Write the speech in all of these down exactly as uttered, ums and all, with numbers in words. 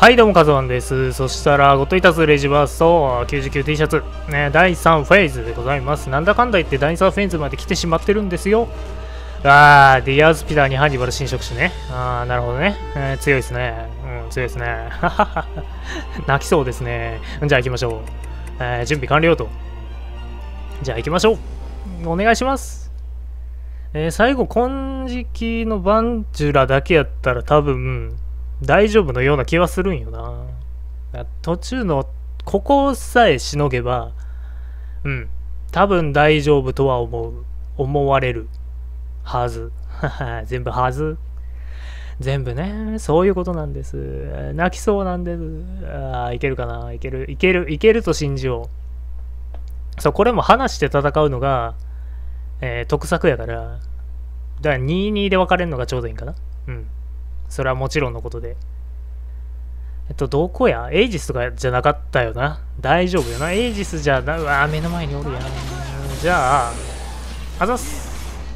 はい、どうも、カズワンです。そしたら、ゴッドイタズレジバースト きゅうじゅうきゅうティー シャツ、ね、だいさんフェーズでございます。なんだかんだ言ってだいさんフェーズまで来てしまってるんですよ。あー、ディアーズピターにハンニバル新職種ね。あー、なるほどね。えー、強いですね。うん、強いですね。泣きそうですね。じゃあ行きましょう。えー、準備完了と。じゃあ行きましょう。お願いします。えー、最後、金色のバンジュラだけやったら多分、大丈夫のような気はするんよな。途中のここさえしのげば、うん、多分大丈夫とは思う。思われるはず。全部はず。全部ね、そういうことなんです。泣きそうなんです。ああ、いけるかな。いける、いける、いけると信じよう。そう、これも話して戦うのが、えー、得策やから、だからにたいにで分かれるのがちょうどいいんかな。うん。それはもちろんのことで。えっと、どこやエイジスとかじゃなかったよな。大丈夫よな。エイジスじゃな、うわ目の前におるやん。じゃあ、あざっす。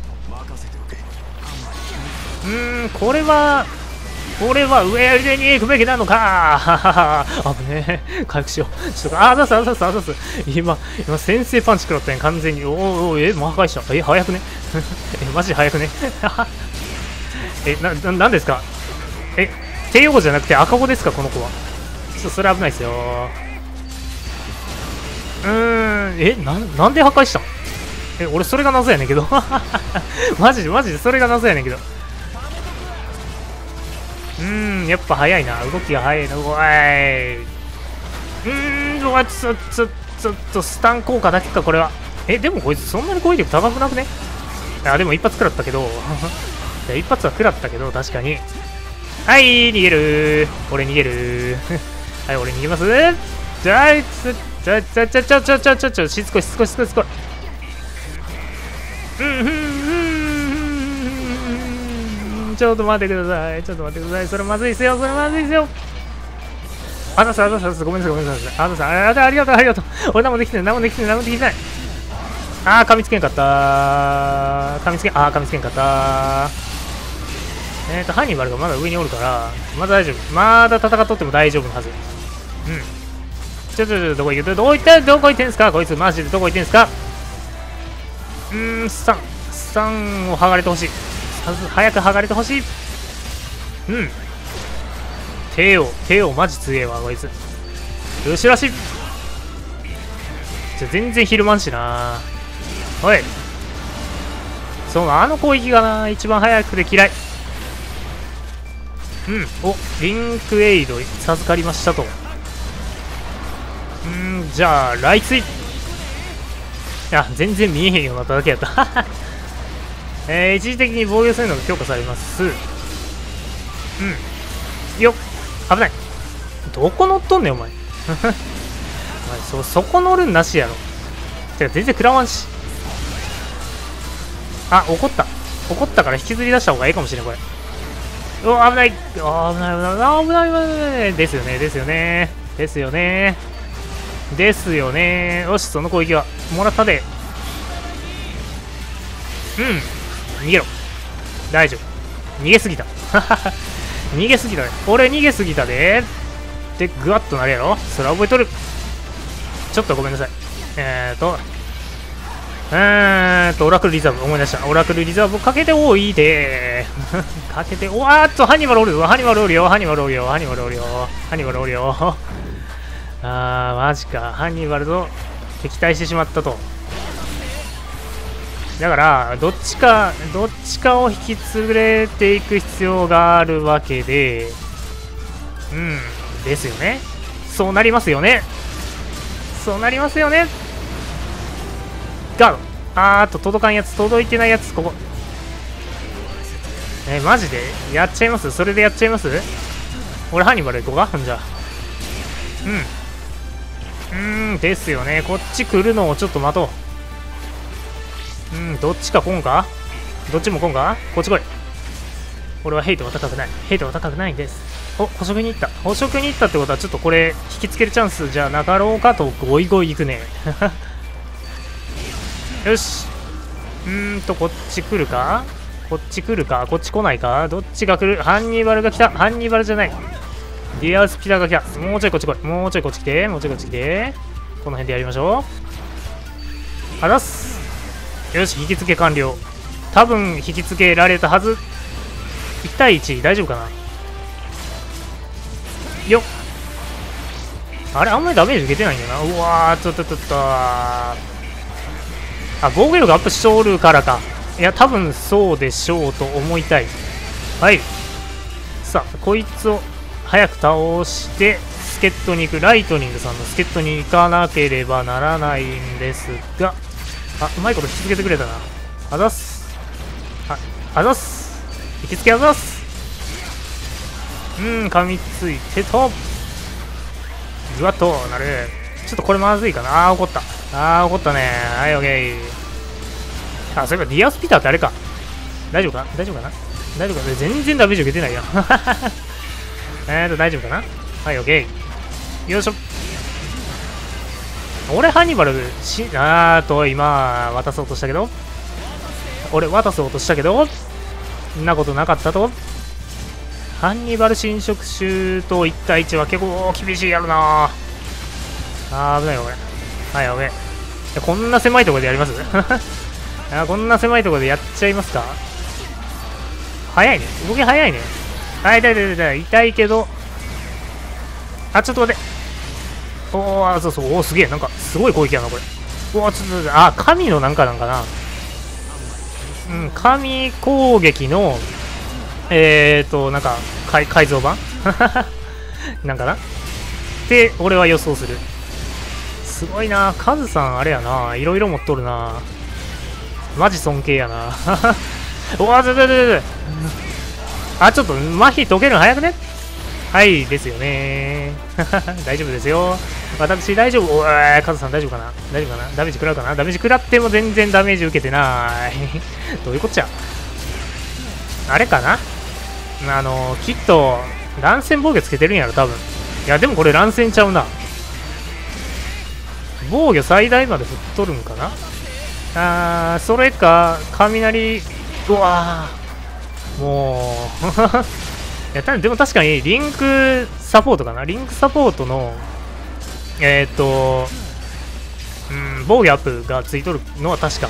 うーん、これは、これは上でに行くべきなのか。あぶねえ。回復しよう。ちょっと、あざっす、あざっす、あざっす。今、今、先制パンチ食らったんや、完全に。おーおー、え、魔破壊した。え、早くねえ、マジで早くねえ、な、な、なんですかえ、帝王じゃなくて赤子ですか、この子は。ちょっとそれ危ないですよ。うーん、え、な、なんで破壊したんえ、俺それが謎やねんけど。マジで、マジでそれが謎やねんけど。うーん、やっぱ早いな。動きが早いな。うわーい。うーん、うわ、ちょ、ちょ、ちょっとスタン効果だけか、これは。え、でもこいつそんなに攻撃力高くなくねあ、でも一発食らったけど。一発は食らったけど、確かに。はい、逃げる俺逃げるはい、俺逃げますじゃあ、ちょ、ちょ、ちょ、ちょ、ちょ、ちょ、ちょ、ちょ、しつこい、しつこい、しつこい、しつこい。うん、うん、うん、ちょっと待ってください。ちょっと待ってください。それまずいっすよ、それまずいっすよ。あざす、あざす、あざす、ごめんなさい、ごめんなさい。あざす、あ、ありがとう、ありがとう。俺何もできてない、何もできてない、何もできてない。あー、噛みつけんかったー。噛みつけん、あー、噛みつけんかったー。えーと、ハンニバルがまだ上におるから、まだ大丈夫。まだ戦っとっても大丈夫のはず。うん。ちょちょちょ、どこ行くどこ行ったどこ行ってんすかこいつ、マジでどこ行ってんすかうーん、さん。さんを剥がれてほしい。早く剥がれてほしい。うん。帝王、帝王マジ強えわ、こいつ。後ろ足。ちょ、全然昼間んしなおい。そう、あの攻撃がな、一番早くで嫌い。うん、おリンクエイド授かりましたと。うん、じゃあ、雷追。いや、全然見えへんようになっただけやった。えー、一時的に防御するのが強化されます。うん。よっ、危ない。どこ乗っとんねん、お前。お前そ、そこ乗るんなしやろ。てか、全然食らわんし。あ、怒った。怒ったから引きずり出した方がいいかもしれん、これ。お危ない危ない危ない危ない危ない危ないですよねですよねですよねですよねよしその攻撃はもらったでうん逃げろ大丈夫逃げすぎた逃げすぎたね俺逃げすぎたででグワッとなるやろそれは覚えとるちょっとごめんなさいえーとえーっと、オラクルリザーブ思い出した。オラクルリザーブをかけておいてかけて、おわーっと、ハンニバルおるよ、ハンニバルおるよ、ハンニバルおるよ、ハンニバルおるよ、ハンニバルおるよ。あー、マジか。ハンニバルと敵対してしまったと。だから、どっちか、どっちかを引き連れていく必要があるわけで、うん、ですよね。そうなりますよね。そうなりますよね。ガードあーっと届かんやつ届いてないやつここえー、マジでやっちゃいますそれでやっちゃいます俺ハンニバル行こうかじゃあうんうーんですよねこっち来るのをちょっと待とううんどっちか来んかどっちも来んかこっち来い俺はヘイトは高くないヘイトは高くないんですお捕食に行った捕食に行ったってことはちょっとこれ引きつけるチャンスじゃなかろうかとゴイゴイ行くねよしうーんとこっち来るかこっち来るかこっち来ないかどっちが来るハンニバルが来たハンニバルじゃないディアスピダーが来た。もうちょいこっち来い。もうちょいこっち来て。もうちょいこっち来て。この辺でやりましょう。あざっす。よし、引き付け完了。多分引き付けられたはず。いち対いち、大丈夫かな。よっ。あれ、あんまりダメージ受けてないんだよな。うわー、ちょっとちょっと。あ、防御力アップしとるからか。いや、多分そうでしょうと思いたい。はい。さあ、こいつを早く倒して、助っ人に行く。ライトニングさんの助っ人に行かなければならないんですが、あ、うまいこと引き付けてくれたな。あざっす。あ、あざっす。引き付けあざっす。うーん、噛みついてと。ぐわっとなる。ちょっとこれまずいかな。あー、怒った。あー、怒ったね。はい、オッケー。あ、そういえばディアスピターってあれか。大丈夫か大丈夫かな大丈夫か全然ダメージ受けてないよ。えーと、大丈夫かなはい、オッケー。よいしょ。俺、ハンニバル、し、あーと、今、渡そうとしたけど。俺、渡そうとしたけど。んなことなかったと。ハンニバル侵食種といち対いちは結構厳しいやろな。あー、危ないよ、これ。はい、オッケー。こんな狭いところでやりますあ、こんな狭いところでやっちゃいますか。早いね。動き早いね。あ、痛い痛い痛い痛いけど。あ、ちょっと待って。おー、そうそう、おー、すげえ。なんか、すごい攻撃やな、これ。おー、ちょっと、あ、神のなんかなんかな。うん、神攻撃の、えーと、なんか、改改造版なんかなって、俺は予想する。すごいな。カズさん、あれやな。いろいろ持っとるな。マジ尊敬やな。おわ、ちょちょちょちょ。あ、ちょっと、麻痺解けるの早くね。はい、ですよね。大丈夫ですよ。私、大丈夫。おー、カズさん大丈夫かな大丈夫かなダメージ食らうかなダメージ食らっても全然ダメージ受けてない。どういうこっちゃあれかなあの、きっと、乱戦防御つけてるんやろ、多分。いや、でもこれ乱戦ちゃうな。防御最大まで振っとるんかなあー、それか、雷、うわー、もう、いや、たでも確かに、リンクサポートかなリンクサポートの、えーっと、うん、防御アップがついとるのは確か。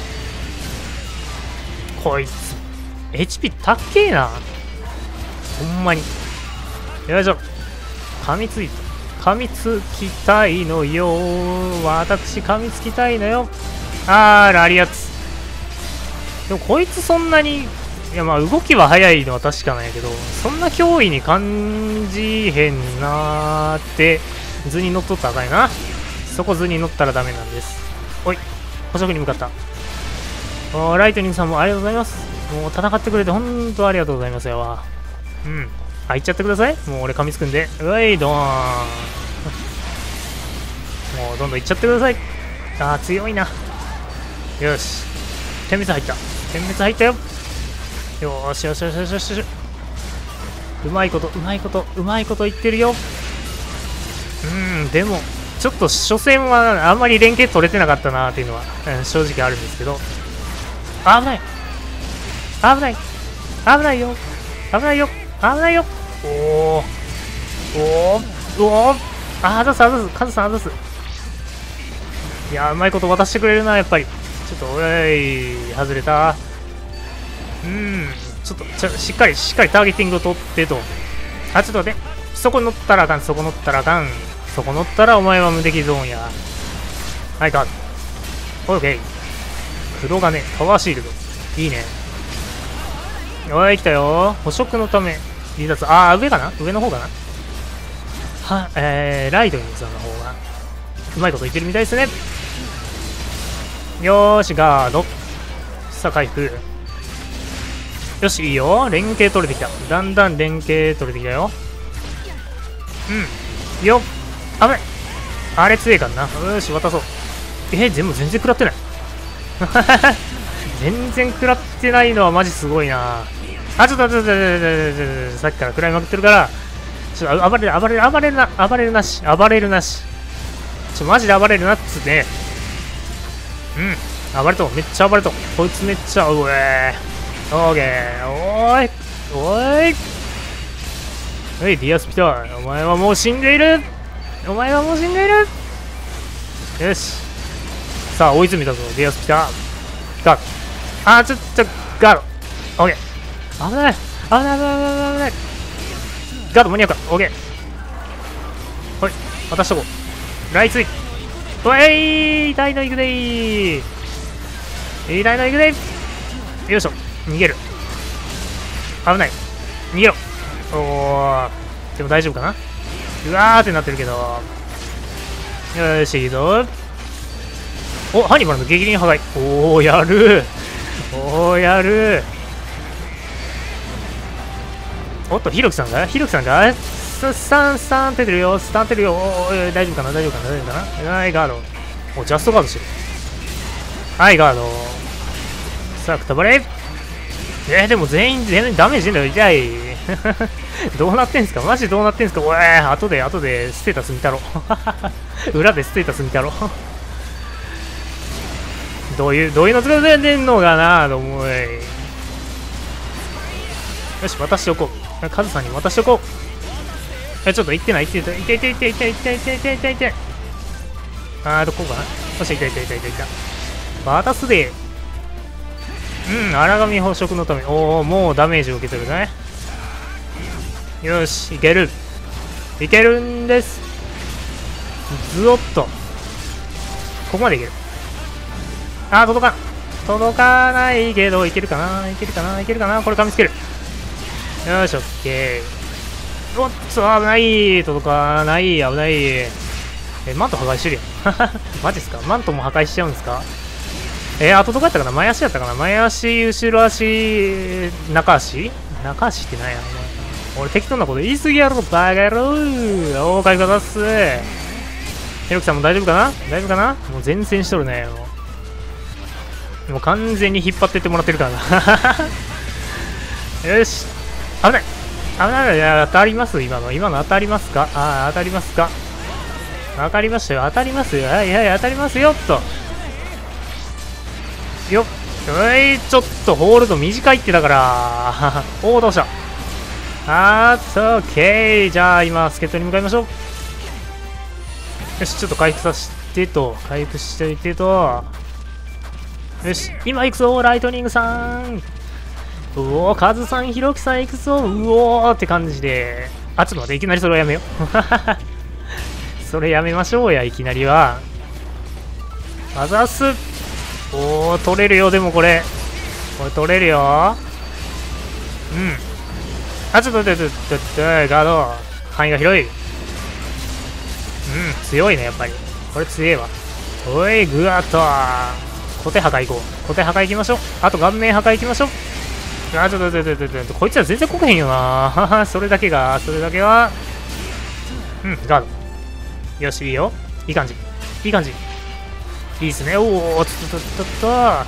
こいつ、エイチピー たっけえな。ほんまに。よいしょ。噛みついた。噛みつきたいのよ。私、噛みつきたいのよ。あー、ラリアツ。でも、こいつそんなに、いや、まあ、動きは速いのは確かなんやけど、そんな脅威に感じへんなーって、図に乗っとったらあかんやな。そこ図に乗ったらダメなんです。おい、捕食に向かった。おー、ライトニングさんもありがとうございます。もう戦ってくれて本当ありがとうございますよ。うん。あ、行っちゃってください。もう俺噛みつくんで。うい、ドーン。もうどんどん行っちゃってください。あー、強いな。よし。点滅入った。点滅入ったよ。よーしよしよしよしよしよし。うまいこと、うまいこと、うまいこと言ってるよ。うーん、でも、ちょっと初戦はあんまり連携取れてなかったなーっていうのは、うん、正直あるんですけど。危ない危ない危ないよ危ないよ危ないよおおおーおーあざすあざすカズさんあざすいやーうまいこと渡してくれるなやっぱりちょっとおい外れたうーんちょっとちょしっかりしっかりターゲティングを取ってとあちょっと待ってそこ乗ったらあかんそこ乗ったらあかんそこ乗ったらお前は無敵ゾーンやはいかオッケー黒金パワーシールドいいねおい来たよ捕食のため離脱ああ上かな上の方かなはえー、ライトニングさんの方がうまいこと言ってるみたいですねよーしガードさあ回復よしいいよ連携取れてきただんだん連携取れてきたようんよっ危ないあれ強いからなよし渡そうえー、全部全然食らってない全然食らってないのはマジすごいなあちょっとちょっとさっきから食らいまくってるからちょっと暴れる暴れる暴れるな暴れるなし暴れるなしちょマジで暴れるなっつってうん暴れとめっちゃ暴れとこいつめっちゃうえーオーケーおーいおーいはい、ディアスピター、お前はもう死んでいる。お前はもう死んでいる。よし。さあ、追い詰めたぞ、ディアスピター。ガード。あー、ちょ、ちょ、ガード。オッケー。危ない。危ない、危ない、危ない、危ない。ガード間に合うか。オッケー。ほい、渡しとこう。ライツイ。おい、痛いのいくでー。痛いのいくでー。よいしょ。逃げる。危ない。逃げろ。おー。でも大丈夫かな。うわーってなってるけど。よし、いいぞ。お、ハニバルの激鱗破壊。おー、やる。おー、やる。おっと、ひろきさんがひろきさんがススタン、スタンって出てるよ。スタンってるよ。おー、大丈夫かな大丈夫かな大丈夫かな。はい、ガード。お、ジャストガードしてる。はい、ガード。さあ、くたばれ。えー、でも全員、全員ダメージ出んだよ。痛い。どうなってんすかマジどうなってんすか。おい、後で、後で、ステータス見たろ。裏でステータス見たろ。どういう、どういうの作ってんのかなと思い。よし、渡しておこう。カズさんに渡しておこう。え、ちょっと行ってない、行ってない、行ってない、行ってない、行ってない、行ってない、行ってない、行ってない、行ってない。あー、どこかな。よし、行った、行った、行った、行った。渡すで。うん、荒神捕食のため。おお、もうダメージを受けてるね。よし、いける。いけるんです。ずおっと。ここまでいける。あー、届かん。届かないけど、いけるかないけるかないけるかなこれ噛みつける。よし、オッケー。おっと、危ない。届かない。危ない。え、マント破壊してるやん。マジっすかマントも破壊しちゃうんですか。えー、あとどこやったかな前足やったかな前足、後ろ足、中足中足ってなんや俺適当なこと言い過ぎやろ、バカ野郎。おー、回復だっす。ひろきさんも大丈夫かな大丈夫かなもう前線しとるね。もうもう完全に引っ張ってってもらってるからな。よし。危ない。危ない。いや、当たります今の。今の当たりますかああ、当たりますか当たりましたよ。当たりますよ。はいはい、当たりますよ。と。よっ。おい、ちょっとホールド短いってだから。おお、どうしたあーっと、オッケー。じゃあ、今、助っ人に向かいましょう。よし、ちょっと回復させてと。回復しておいてと。よし、今行くぞ、ライトニングさん。うおー、カズさん、ヒロキさん行くぞ。うおーって感じで。あ、ちょっと待って、いきなりそれはやめよう。それやめましょうや、いきなりは。あざす。おー、取れるよ、でもこれ。これ取れるよ。うん。あ、ちょっと待って、ちょっと待って、ガード。範囲が広い。うん、強いね、やっぱり。これ強えわ。おい、ぐわっと。小手破壊行こう。小手破壊行きましょう。あと顔面破壊行きましょう。あ、ちょっと待って、ちょっと待って、こいつら全然こけへんよな。それだけが、それだけは。うん、ガード。よし、いいよ。いい感じ。いい感じ。いいっすね。おお、ちょっと、ちょっと、ちょっと。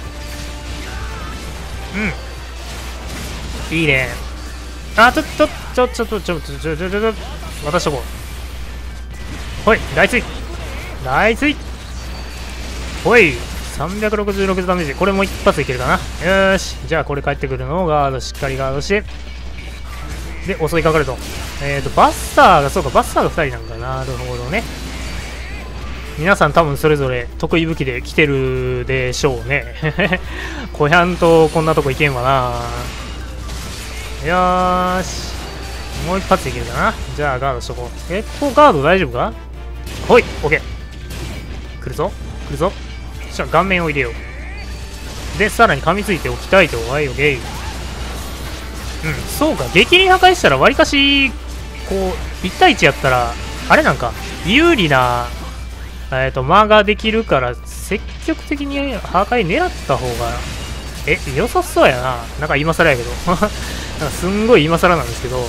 うん。いいね。あ、ちょっと、ちょ、ちょっと、ちょ、ちょ、ちょ、ちょ、ちょ、ちょ、渡しとこう。ほい、ライツイ。ライツイ。ほい、さんびゃくろくじゅうろくダメージ。これも一発いけるかな。よーし。じゃあ、これ帰ってくるのをガード、しっかりガードして。で、襲いかかると。えっと、バスターが、そうか、バスターがふたりなんかな。なるほどね。皆さん多分それぞれ得意武器で来てるでしょうね。こやんとこんなとこ行けんわな。よーし。もう一発いけるかな。じゃあガードしとこう。え、ここガード大丈夫かほい、オッケー。来るぞ。来るぞ。そしたら顔面を入れよう。で、さらに噛みついておきたいと。はい、オッケー。うん、そうか。激鱗破壊したらわりかし、こう、いち対いちやったら、あれなんか、有利な、えっと、間ができるから、積極的に破壊狙った方が、え、良さそうやな。なんか今更やけど。なんかすんごい今更なんですけど。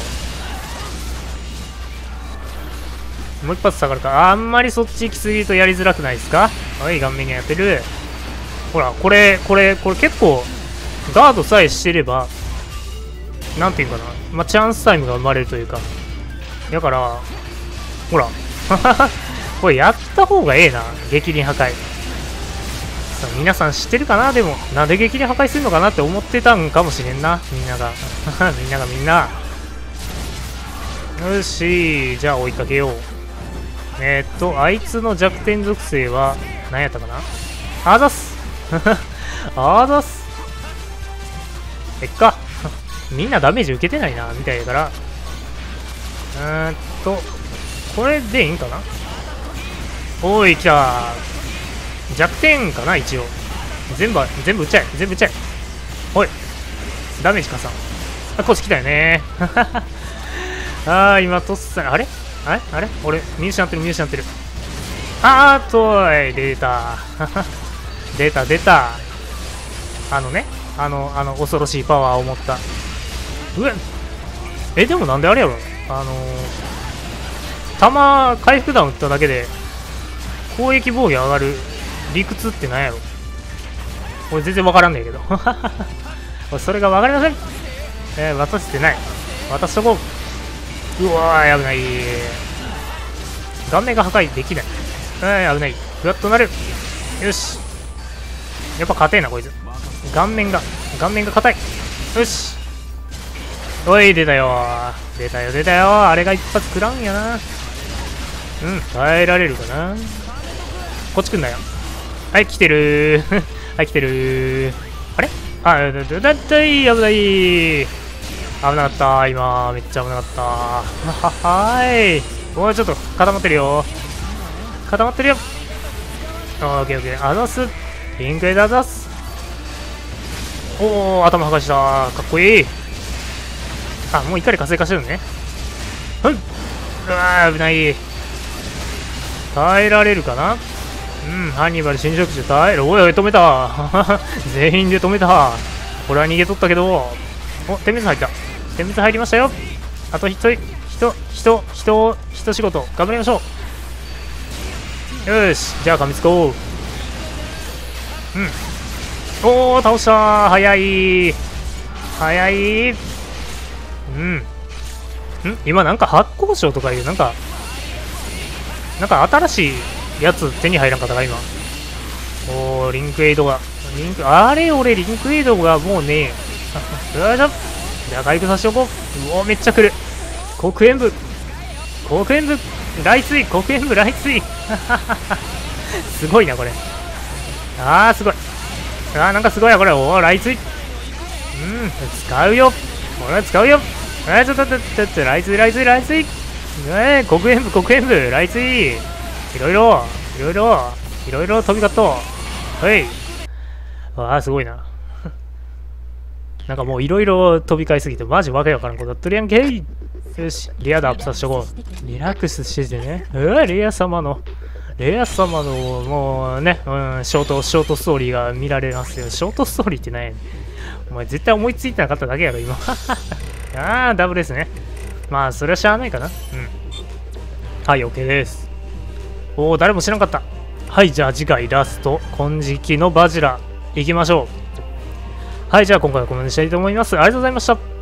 もう一発下がるか。あんまりそっち行き過ぎるとやりづらくないですかはい、顔面にやってる。ほら、これ、これ、これ結構、ガードさえしてれば、なんていうかな。まあ、チャンスタイムが生まれるというか。だから、ほら。これやった方がええな。激鱗破壊。さあ皆さん知ってるかなでも、なんで激鱗破壊するのかなって思ってたんかもしれんな。みんなが。みんながみんな。 よし、じゃあ追いかけよう。えー、っと、あいつの弱点属性は何やったかな。あざすあざすえっかみんなダメージ受けてないな、みたいだから。うーんと、これでいいんかな。おい、来た。弱点かな、一応。全部、全部撃っちゃえ。全部撃っちゃえ。おい。ダメージ加算。あ、こっち来たよねあー、今、とっさに、あれあれあれ俺、見失ってる、見失ってる。あーっと、い、出た。出た、出た。あのね、あの、あの、恐ろしいパワーを持った。うわえ、でもなんであれやろあのー、弾、回復弾打っただけで、攻撃防御上がる理屈ってなんやろ。俺全然わからんねんけど。それがわかりません。えー、渡してない。渡しとこう。うわー、危ない。顔面が破壊できない。えー、危ない。ふわっとなる。よし。やっぱ硬いな、こいつ。顔面が、顔面が硬い。よし。おい、出たよ。出たよ、出たよ。あれが一発食らうんやな。うん、耐えられるかな。こっち来んなよ。はい、来てるー。はい、来てるー。あれあ、だ、だ、だ、だい、危ない。危なかった、今。めっちゃ危なかった。ははーい。おい、ちょっと固まってるよ。固まってるよ。オッケーオッケー。あざす。ピンクエダザス。おー、頭剥がした。かっこいい。あ、もう怒り活性化してるのね。うん。うわー、危ない。耐えられるかな。うん、ハンニバル侵食種耐える。おいおい、止めた。全員で止めた。これは逃げとったけど。お、点滅入った。点滅入りましたよ。あと一人、人、人、人、人仕事。頑張りましょう。よし、じゃあ、噛みつこう。うん。おー、倒したー。早い。早い。うん。ん今なんか発光賞とかいう、なんか、なんか新しいやつ手に入らんかったか、今。おー、リンクエイドが。リンク、あれ、俺、リンクエイドがもうね、よいしょ。じゃあ、回復させておこう。うおー、めっちゃ来る。黒煙部。黒煙部。雷水。黒煙部、雷水。すごいな、これ。あー、すごい。あー、なんかすごいな、これ。おー、雷水。うん、使うよ。俺は使うよ。えー、ちょっと、ちょっと、ちょっと、雷水、雷水、雷水。えー、黒煙部、黒煙部、雷水。いろいろ、いろいろ、いろいろ飛び交っと。はい。ああ、すごいな。なんかもういろいろ飛び交いすぎて、マジわけわからんことやっとるやんけ。よし、レアでアップさせておこう。リラックスしててね。うわ、レア様の、レア様の、もうね、うん、ショート、ショートストーリーが見られますよ。ショートストーリーって何やねん。お前絶対思いついてなかっただけやろ、今。ああ、ダブルですね。まあ、それはしゃあないかな。うん。はい、OK です。おお、誰も知らんかった。はい、じゃあ次回ラスト、金色のバジラ、いきましょう。はい、じゃあ今回はこの辺にしたいと思います。ありがとうございました。